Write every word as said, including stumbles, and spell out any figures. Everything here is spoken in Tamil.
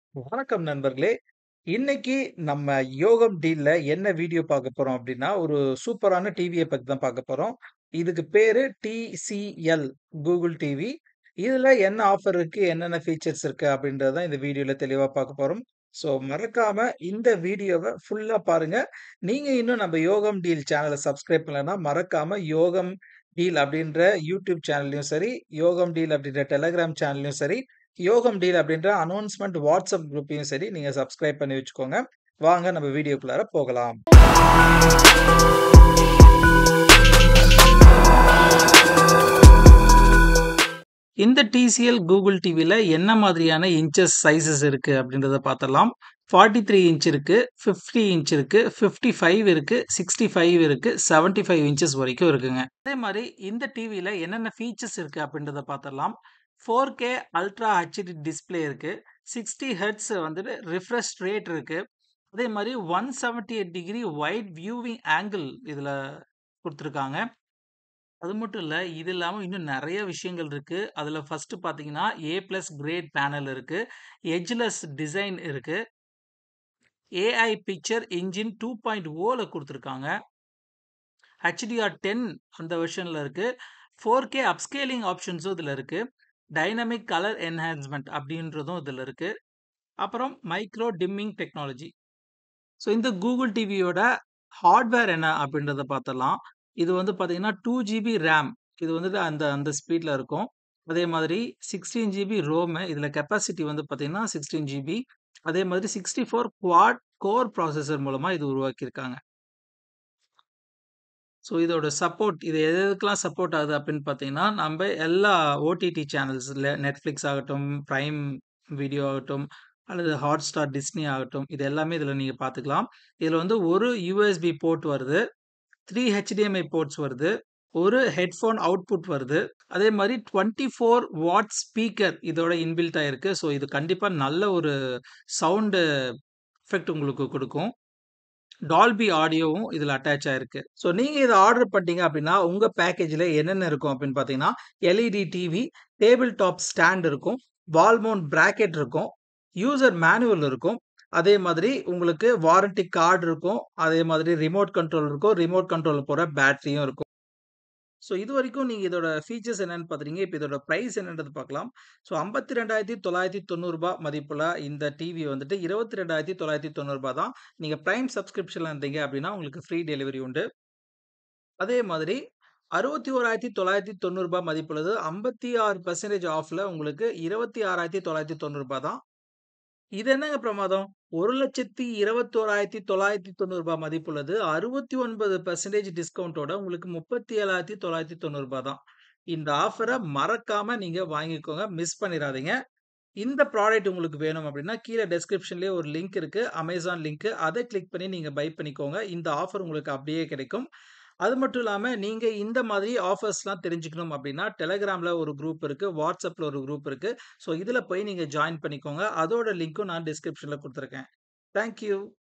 வணக்கம் நண்பர்களே. இன்னைக்கு நம்ம யோகம் டீல்ல என்ன வீடியோ பார்க்க போறோம் அப்டின்னா, ஒரு சூப்பரான டிவிய பத்தி தான் பார்க்க போறோம். இதுக்கு பேரு டிசிஎல் கூகுள் டிவி. இதுல என்ன ஆஃபர் இருக்கு, என்னென்ன ஃபீச்சர்ஸ் இருக்கு அப்டின்றத தான் இந்த வீடியோல தெளிவா பார்க்க போறோம். ஸோ மறக்காம இந்த வீடியோவ ஃபுல்லா பாருங்க. நீங்க இன்னும் நம்ம யோகம் டீல் சேனல சப்ஸ்கிரைப் பண்ணலன்னா, மறக்காம யோகம் டீல் அப்டின்ற யூடியூப் சேனல்லயும் சரி, யோகம் டீல் அப்டின்ற டெலகிராம் சேனல்லயும் சரி, யோகம் டீல் அப்படின்ற அனௌன்ஸ்மென்ட் வாட்ஸ்அப் குரூப்பையும் சரி, நீங்க சப்ஸ்கிரைப் பண்ணி வச்சுக்கோங்க. வாங்க நம்ம வீடியோக்குள்ளார போகலாம். இந்த டிசிஎல் கூகுள் டிவில என்ன மாதிரியான இன்ச்சஸ் சைஸஸ் இருக்கு அப்படின்றத பார்த்தரலாம். நாற்பத்தி மூன்று இன்ச் இருக்கு, ஐம்பது இன்ச் இருக்கு, ஐம்பத்தி ஐந்து இருக்கு, அறுபத்தி ஐந்து இருக்கு, எழுபத்தி ஐந்து இன்ச்சஸ் வரைக்கும் இருக்குங்க. அதே மாரி இந்த டிவில என்னென்ன ஃபீச்சர்ஸ் இருக்கு அப்படின்றத பார்த்தரலாம். Four K ultra HD display இருக்கு. அறுபது ஹெர்ட்ஸ் வந்துட்டு ரிஃப்ரெஷ் ரேட் இருக்கு. அதே மாரி நூற்று எழுபத்தி எட்டு டிகிரி வைட் வியூவிங் ஆங்கிள் இதுல குடுத்துருக்காங்க. அது மட்டும் இல்ல, இது இல்லாம இன்னும் நெறைய விஷயங்கள் இருக்கு. அதுல ஃபர்ஸ்ட் பார்த்தீங்கன்னா, ஏ பிளஸ் கிரேட் பேனல் இருக்கு. எட்ஜ்லெஸ் டிசைன் இருக்கு. ஏஐ பிக்சர் என்ஜின் 2.0ல குடுத்துருக்காங்க. ஹெச்டிஆர் பத்து அந்த வெர்ஷன்ல இருக்கு. ஃபோர் கே அப்ஸ்கேலிங் ஆப்ஷன்ஸும் இதுல இருக்கு. டைனமிக் கலர் என்ஹான்ஸ்மென்ட் அப்படின்றதும் இதுல இருக்கு. அப்புறம் மைக்ரோ டிம்மிங் டெக்னாலஜி. ஸோ இந்த கூகுள் டிவியோட ஹார்ட்வேர் என்ன அப்படின்றத பார்த்தரலாம். இது வந்து பார்த்தீங்கன்னா, டூ ஜிபி ரேம். இது வந்துட்டு அந்த அந்த ஸ்பீட்ல இருக்கும். அதே மாதிரி பதினாறு ஜிபி ரோமு. இதுல கெப்பாசிட்டி வந்து பார்த்தீங்கன்னா, பதினாறு ஜிபி. அதே மாதிரி அறுபத்தி நான்கு குவாட் கோர் ப்ராசஸர் மூலமா இது உருவாக்கியிருக்காங்க. ஸோ இதோட சப்போர்ட் இது எது எதுக்கெல்லாம் சப்போர்ட் ஆகுது அப்படின்னு பார்த்தீங்கன்னா, நம்ப எல்லா ஓடிடி சேனல்ஸ்ல Netflix ஆகட்டும், Prime வீடியோ ஆகட்டும், அல்லது Hotstar, Disney ஆகட்டும், இது எல்லாமே இதுல நீங்க பார்த்துக்கலாம். இதுல வந்து ஒரு யூஎஸ்பி போர்ட் வருது. மூன்று ஹெச்டிஎம்ஐ போர்ட்ஸ் வருது. ஒரு ஹெட்ஃபோன் அவுட்புட் வருது. அதே மாரி இருபத்தி நான்கு வாட் ஸ்பீக்கர் இதோட இன்பில்ட் ஆயிருக்கு. ஸோ இது கண்டிப்பா நல்ல ஒரு சவுண்ட் எஃபெக்ட் உங்களுக்கு குடுக்கும். டால்பி ஆடியோவும் இதுல அட்டாச் ஆயிருக்கு. ஸோ நீங்க இத ஆர்டர் பண்ணிட்டீங்க அப்டின்னா, உங்க பேக்கேஜ்ல என்னென்ன இருக்கும் அப்டின்னு பார்த்தீங்கன்னா, LED TV, table top stand இருக்கும், வால் மவுண்ட் பிராக்கெட் இருக்கும், யூசர் மேனுவல் இருக்கும். அதே மாதிரி உங்களுக்கு வாரண்டி கார்ட் இருக்கும். அதே மாதிரி ரிமோட் கண்ட்ரோல் இருக்கும். ரிமோட் கண்ட்ரோல் போற பேட்டரியும் இருக்கும். ஸோ இதுவரைக்கும் நீங்க இதோட ஃபீச்சர்ஸ் என்னன்னு பார்த்துட்டீங்க. இப்ப இதோட பிரைஸ் என்னன்றது பார்க்கலாம். ஸோ ரூ. ஐம்பத்தி இரண்டாயிரத்து தொள்ளாயிரத்து தொண்ணூறு மதிப்புள்ள இந்த டிவி வந்துட்டு ரூ. இருபத்தி இரண்டாயிரத்து தொள்ளாயிரத்து தொண்ணூறு தான். நீங்க பிரைம் சப்ஸ்கிரிப்ஷன்ல இருந்தீங்க அப்டின்னா, உங்களுக்கு ஃப்ரீ டெலிவரி உண்டு. அதே மாதிரி ரூ. அறுபத்தி ஒன்றாயிரத்து தொள்ளாயிரத்து தொண்ணூறு மதிப்புள்ளது ஐம்பத்தி ஆறு சதவீதம் ஆஃப்ல உங்களுக்கு ரூ. இருபத்தி ஆறாயிரத்து தொள்ளாயிரத்து தொண்ணூறு தான். இது என்னங்க பிரமாதம்! ஒரு லட்சத்து இருபத்தி ஒன்றாயிரத்து தொள்ளாயிரத்து தொண்ணூறு மதிப்புள்ளது. அறுபத்தி ஒன்பது சதவீதம் டிஸ்கவுண்டோட உங்களுக்கு ரூ. முப்பத்தி ஏழாயிரத்து தொள்ளாயிரத்து தொண்ணூறு தான். இந்த ஆஃபர மறக்காம நீங்க வாங்கிக்கோங்க. மிஸ் பண்ணிறாதீங்க. இந்த ப்ராடக்ட் உங்களுக்கு வேணும் அப்டின்னா, கீழ டிஸ்கிரிப்ஷன்லயே ஒரு லிங்க் இருக்கு. Amazon link. அத கிளிக் பண்ணி நீங்க பை பண்ணிக்கோங்க. இந்த ஆஃபர் உங்களுக்கு அப்டியே கிடைக்கும். அது மட்டும் இல்லாம, நீங்க இந்த மாதிரி ஆஃபர்ஸ்லாம் தெரிஞ்சுக்கணும் அப்டின்னா, Telegramல ஒரு குரூப் இருக்கு. WhatsAppல ஒரு குரூப் இருக்கு. ஸோ இதுல போய் நீங்க ஜாயின் பண்ணிக்கோங்க. அதோட லிங்க்கும் நான் டிஸ்கிரிப்ஷன்ல குடுத்துருக்கேன். Thank you.